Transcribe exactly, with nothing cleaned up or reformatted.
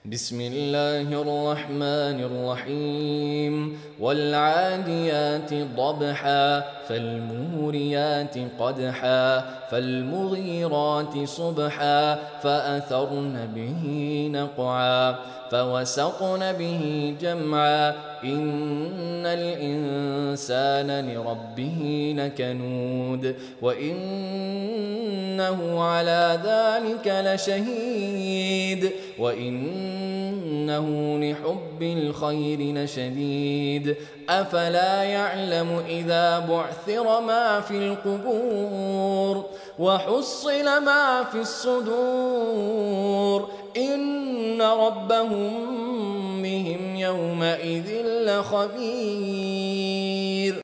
بسم الله الرحمن الرحيم والعاديات ضبحا فالموريات قدحا فالمغيرات صبحا فأثرن به نقعا فوسطن به جمعا إن الإنسان لربه لكنود وإنه على ذلك لشهيد وإنه لحب الخير لشديد أفلا يعلم إذا بعثر ما في القبور وحصل ما في الصدور إن ربهم بهم يومئذ لخبير.